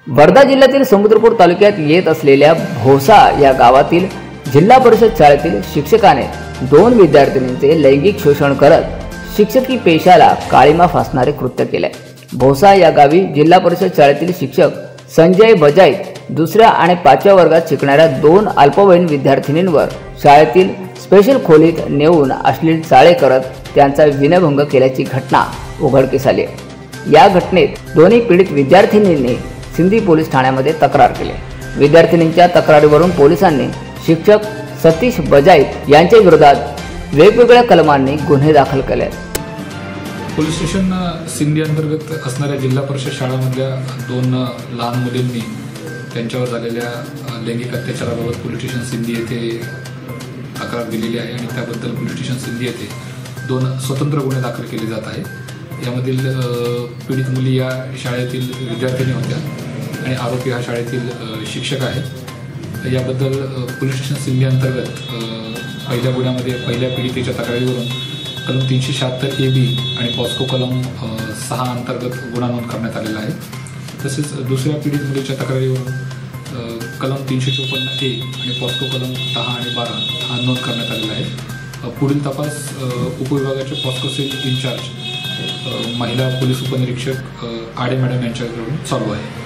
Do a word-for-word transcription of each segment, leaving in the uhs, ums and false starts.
वर्धा जिल्ह्यातील समुद्रपूर तालुक्यात येत असलेल्या भोसा या गावातील जिल्हा परिषद शाळेतील शिक्षकाने दोन विद्यार्थिनींचे लैंगिक शोषण करत शिक्षकी पेशाला काळीमा फासणारे कृत्य केले। भोसा या गावी जिल्हा परिषद शाळेतील शिक्षक संजय बजाईत दुसऱ्या आणि पाचव्या वर्गात शिकणाऱ्या दोन अल्पवयीन विद्यार्थिनींवर शाळेतील स्पेशल खोलीत नेऊन अश्लील चाळे करत त्यांचा विनयभंग केल्याची घटना उघडकीस आली। या घटनेत दोन्ही पीडित विद्यार्थिनींनी सिंधी पोलीस ठाण्यामध्ये तक्रार केली। विद्यार्थिनींच्या तक्रारीवरून पोलिसांनी शिक्षक सतीश बजाईत यांच्या विरोधात वेगवेगळ्या कलमांनी गुन्हे दाखल केले। पोलीस स्टेशन सिंधी अंतर्गत असणाऱ्या जिल्हा परिषद शाळांमधल्या दोन लहान मुलींनी त्यांच्यावर झालेल्या लैंगिक अत्याचाराबाबत पोलीस स्टेशन सिंधी येथे तक्रार दिलेली आहे आणि त्याबद्दल पोलीस स्टेशन सिंधी येथे दोन स्वतंत्र गुन्हे दाखल केले जात आहेत। यामधील पीडित मुली या शाळेतील विद्यार्थिनी होत्या आणि आरोपी हा शाळेतील शिक्षक आहे। याबद्दल पोलीस स्टेशन सिंधी अंतर्गत पहिल्या गुन्ह्यामध्ये पहिल्या पीडितेच्या तक्रारीवरून कलम तीनशे शहात्तर ए बी आणि पॉस्को कलम सहा अंतर्गत गुन्हा नोंद करण्यात आलेला आहे। तसेच दुसऱ्या पीडित मुलीच्या तक्रारीवरून कलम तीनशे चोपन्न ए आणि पॉस्को कलम दहा आणि बारा हा नोंद करण्यात आलेला आहे। पुढील तपास उपविभागाचे पॉस्को सेल इन्चार्ज महिला पोलीस उपनिरीक्षक आडे मॅडम यांच्याकडून चालू आहे।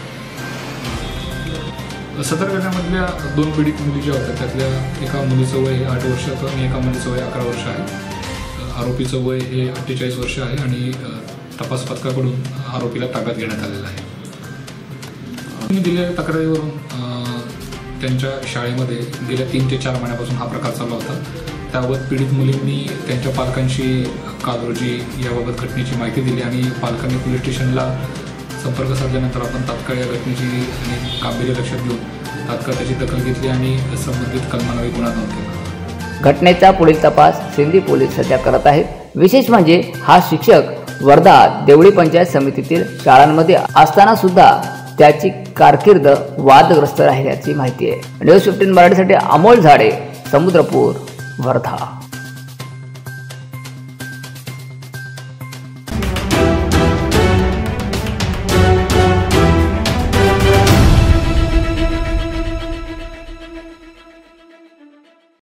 सदर घटनेमधल्या दोन पीडित मुली ज्या होत्या त्यातल्या एका मुलीचं वय आठ वर्षाचं आणि एका मुलीचं वय अकरा वर्ष आहे। आरोपीचं वय हे अठ्ठेचाळीस वर्ष आहे आणि तपास पथकाकडून आरोपीला ताब्यात घेण्यात आलेला आहे। मी दिलेल्या तक्रारीवरून त्यांच्या शाळेमध्ये गेल्या तीन ते चार महिन्यापासून हा प्रकार चालू होता। त्याबाबत पीडित मुलींनी त्यांच्या पालकांशी काल रोजी याबाबत घटनेची माहिती दिली आणि पालकांनी पोलीस स्टेशनला संपर्क साधल्यानंतर आपण तात्काळ या घटनेची आणि गांभीर्य लक्षात घेऊन तात्काळ त्याची दखल घेतली आणि संबंधित कलमान्वये गुन्हा नोंद केला। घटनेचा पुढील तपास सिंधी पोलीस सध्या करत आहेत। विशेष म्हणजे हा शिक्षक वर्धा देवळी पंचायत समितीतील शाळांमध्ये असताना सुद्धा त्याची कारकीर्द वादग्रस्त राहिल्याची माहिती आहे। न्यूज फिफ्टीन मराठीसाठी अमोल झाडे, समुद्रपूर, वर्धा।